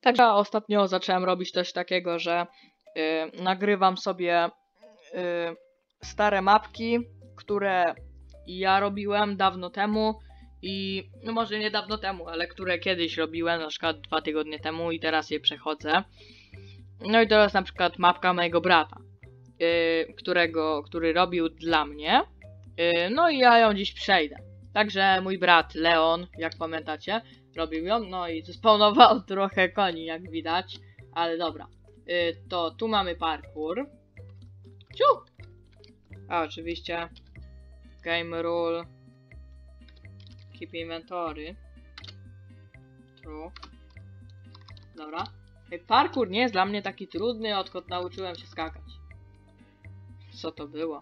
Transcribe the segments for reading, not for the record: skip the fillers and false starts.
Także ostatnio zacząłem robić coś takiego, że nagrywam sobie stare mapki, które ja robiłem dawno temu i no może nie dawno temu, ale które kiedyś robiłem, na przykład 2 tygodnie temu i teraz je przechodzę. No i to jest na przykład mapka mojego brata, który robił dla mnie. No i ja ją dziś przejdę. Także mój brat Leon, jak pamiętacie, robił ją, no i zespawnował trochę koni, jak widać, ale dobra. To tu mamy parkour. Ciu! A oczywiście game rule, keep inventory. True. Dobra. Parkour nie jest dla mnie taki trudny, odkąd nauczyłem się skakać. Co to było?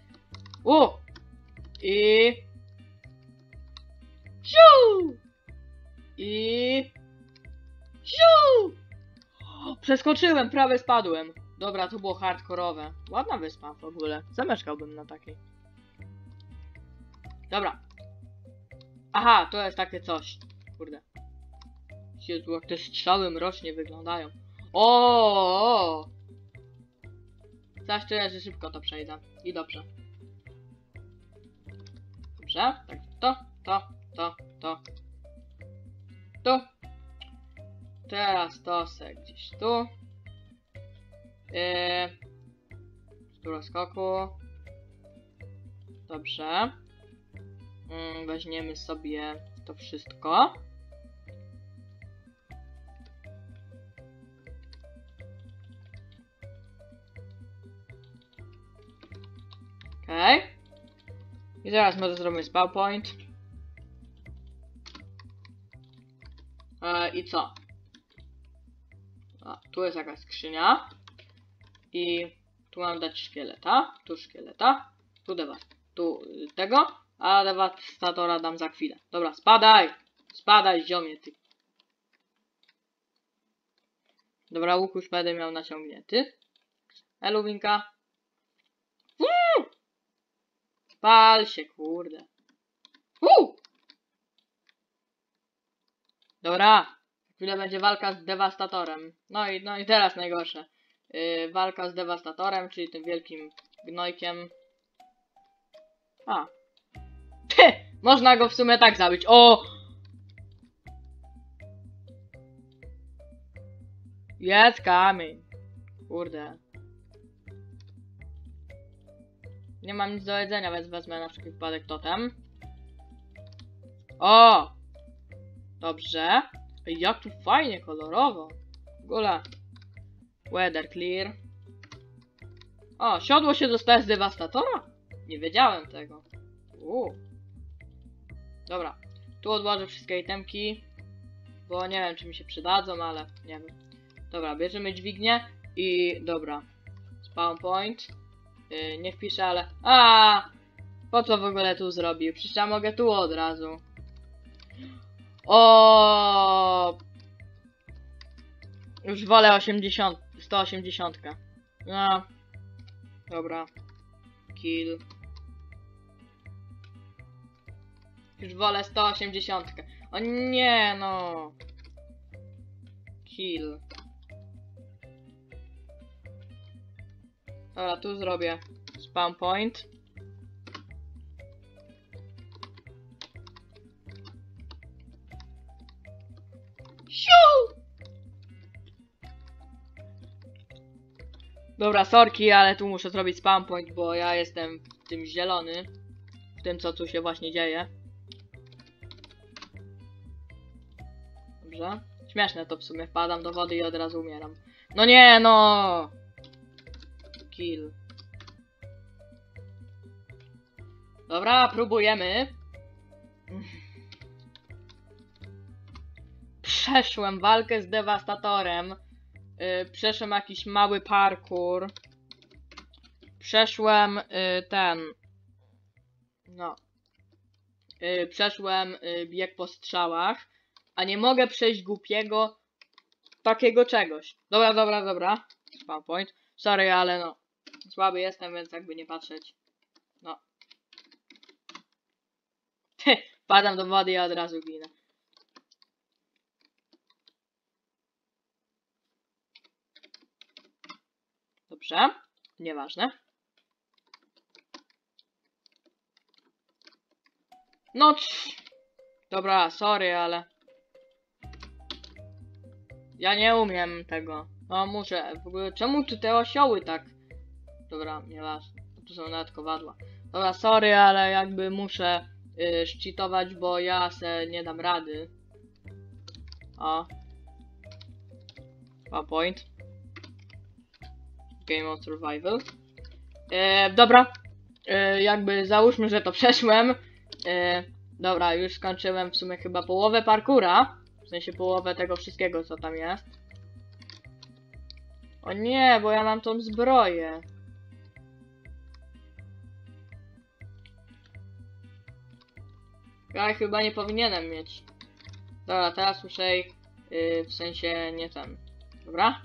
I... Siu! I... Siu! Przeskoczyłem, prawie spadłem. Dobra, to było hardkorowe. Ładna wyspa w ogóle. Zamieszkałbym na takiej. Dobra. Aha, to jest takie coś. Kurde. Jezu, jak te strzały mrocznie wyglądają. O! Coś czuję, że szybko to przejdę. I dobrze. Dobrze, tak to. Tu. Teraz to se gdzieś tu. Struktura skoku. Dobrze. Weźmiemy sobie to wszystko. Okej. I teraz może zrobimy spawn point. I co? A, tu jest jakaś skrzynia. I tu mam dać szkieleta. Tu szkieleta. Tu tego. A dewastatora dam za chwilę. Dobra, spadaj! Spadaj, ziomie, ty. Dobra, łuk już będę miał naciągnięty. Eluwinka. Pal się, kurde. Dobra. Za chwilę będzie walka z dewastatorem. No i teraz najgorsze. Walka z dewastatorem, czyli tym wielkim gnojkiem. A. Można go w sumie tak zabić. O! Jest kamień. Kurde. Nie mam nic do jedzenia, więc wezmę na wszelki wypadek totem. O! Dobrze. Jak tu fajnie, kolorowo. W ogóle. Weather clear. O, siodło się dostaje z dewastatora? Nie wiedziałem tego. Dobra. Tu odłożę wszystkie itemki. Bo nie wiem, czy mi się przydadzą, ale nie wiem. Dobra, bierzemy dźwignię i dobra. Spawn point. Nie wpiszę, ale... Po co w ogóle tu zrobił? Przecież ja mogę tu od razu. O! Już wolę 180. No. Dobra. Kill. Już wolę 180. O nie, no. Kill. Dobra, tu zrobię spawn point. Dobra, sorki, ale tu muszę zrobić spawn point, bo ja jestem tym zielony. W tym, co tu się właśnie dzieje. Dobrze. Śmieszne to w sumie. Wpadam do wody i od razu umieram. No nie, no! Kill. Dobra, próbujemy. Przeszłem walkę z dewastatorem. Przeszłem jakiś mały parkour. Przeszłem przeszłem bieg po strzałach. A nie mogę przejść głupiego takiego czegoś. Dobra. Spawn point. Sorry, ale no. Słaby jestem, więc jakby nie patrzeć. No. Padam do wody i od razu ginę. Dobrze. Nieważne. No dobra, sorry, ale... Ja nie umiem tego. No muszę. W ogóle czemu tu te osioły tak... Dobra, nieważne. Tu są nawet kowadła. Dobra, sorry, ale jakby muszę szczytować, bo ja se nie dam rady. O. PowerPoint. Game of Survival. Dobra. Jakby załóżmy, że to przeszłem. Dobra, już skończyłem w sumie chyba połowę parkura. W sensie połowę tego wszystkiego, co tam jest. O nie, bo ja mam tą zbroję. Ja chyba nie powinienem mieć. Dobra, teraz muszę w sensie nie ten. Dobra?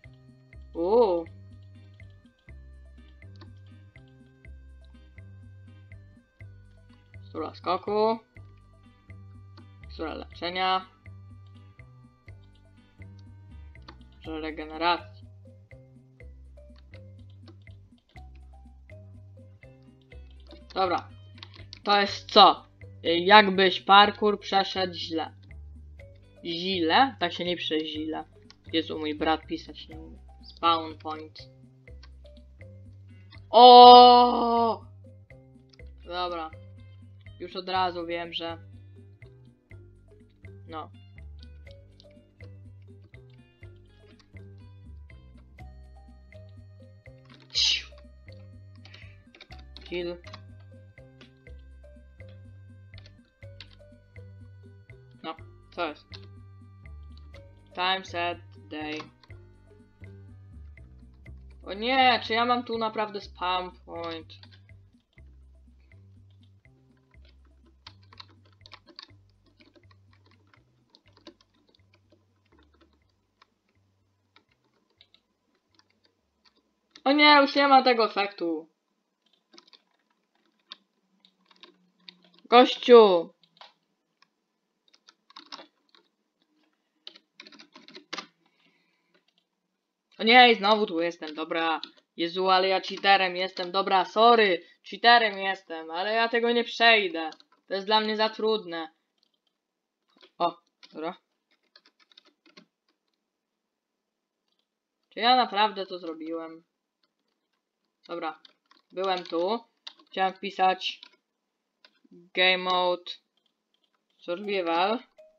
Stura skoku. Stura leczenia. Regeneracji. Dobra. To jest co? Jakbyś parkour przeszedł źle. Źle? Tak się nie pisze źle. Jezu, mój brat pisać nie umie. Spawn point. O! Dobra. Już od razu wiem, że... No. Kill. No, co jest? Time set, day. O nie, czy ja mam tu naprawdę spawn point? O nie, już nie ma tego efektu. Gościu! O nie, znowu tu jestem, dobra. Jezu, ale ja cheaterem jestem, dobra, sorry. Cheaterem jestem, ale ja tego nie przejdę. To jest dla mnie za trudne. O, dobra. Czy ja naprawdę to zrobiłem? Dobra, byłem tu. Chciałem wpisać Game Mode Survival.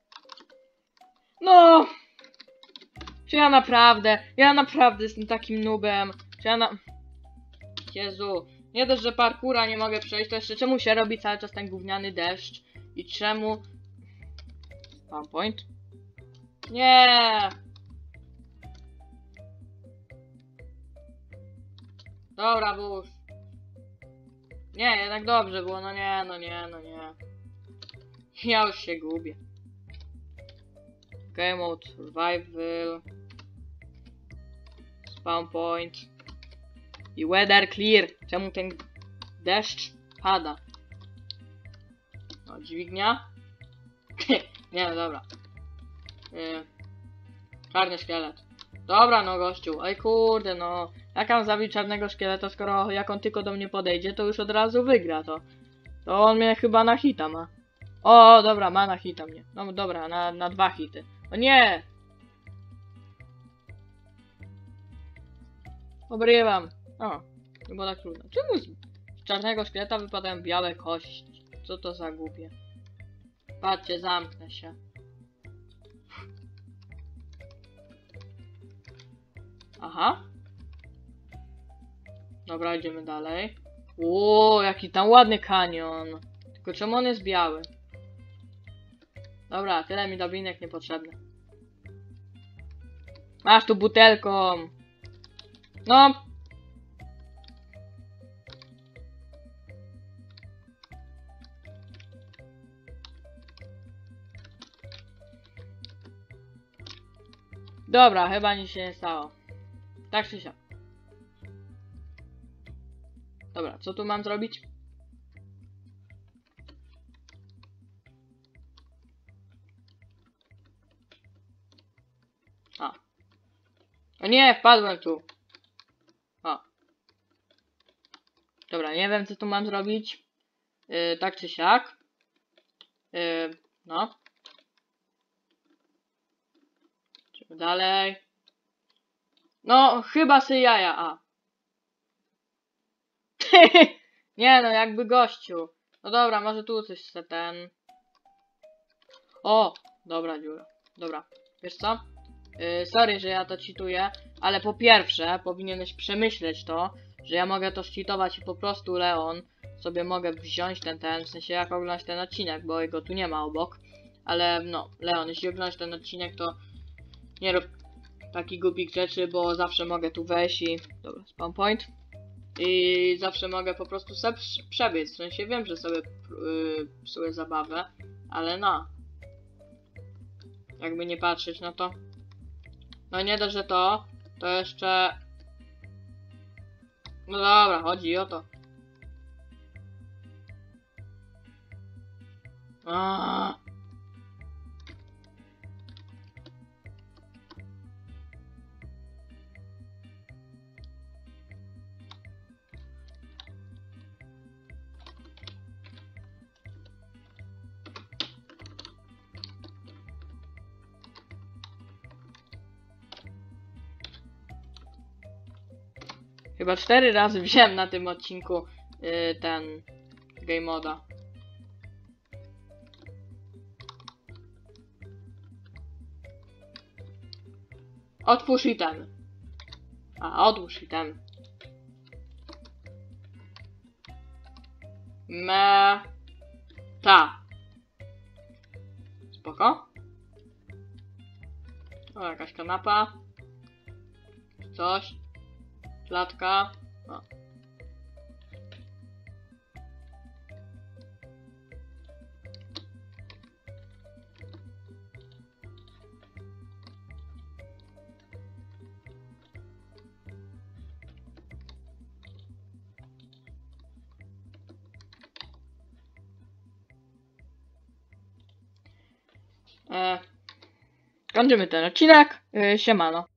No! Czy ja naprawdę jestem takim noobem? Czy ja Jezu, nie dość, że parkura nie mogę przejść, to jeszcze czemu się robi cały czas ten gówniany deszcz? I czemu... Spawn point? Nie! Dobra, już. Nie, jednak dobrze było, no nie. Ja już się gubię. Game Mode Survival. Spawn point. I weather clear. Czemu ten deszcz pada? No, dźwignia. Nie, no dobra. Czarny szkielet. Dobra, no gościu. Ej kurde, no. Jak mam zabić czarnego szkieleta, skoro jak on tylko do mnie podejdzie, to już od razu wygra to. To on mnie chyba na hita ma. O, dobra, ma na hita mnie. No dobra, na 2 hity. O nie! Obrywam. O, nie było tak trudno. Czemu z czarnego szkieleta wypadają białe kości? Co to za głupie? Patrzcie, zamknę się. Aha. Dobra, idziemy dalej. Ło, jaki tam ładny kanion. Tylko czemu on jest biały? Dobra, tyle mi dobinek niepotrzebne. Masz tu butelką. No. Dobra, chyba nic się nie stało. Tak czy siak. Dobra, co tu mam zrobić? A. O nie, wpadłem tu. O. Dobra, nie wiem co tu mam zrobić. Tak czy siak. No. Idźmy dalej. No, chyba sy jaja, a. Nie no, jakby gościu. No dobra, może tu coś se ten... O! Dobra dziura. Dobra, wiesz co? Sorry, że ja to cheatuję, ale po pierwsze powinieneś przemyśleć to, że ja mogę to cheatować i po prostu Leon sobie mogę wziąć w sensie jak oglądać ten odcinek, bo jego tu nie ma obok. Ale no, Leon, jeśli oglądasz ten odcinek, to nie rób takich głupich rzeczy, bo zawsze mogę tu wejść i... Dobra, spawn point. I zawsze mogę po prostu sobie przebiec, w sensie wiem, że sobie psuję zabawę, ale no. Jakby nie patrzeć na to. No nie dość, że to jeszcze... No dobra, chodzi o to. Aaaa. Chyba 4 razy wziąłem na tym odcinku ten game moda. Otwórz item. A, odłóż item. Ta. Spoko. O, jakaś kanapa. Coś. Klatka. O. Kończymy ten odcinek. Siemano.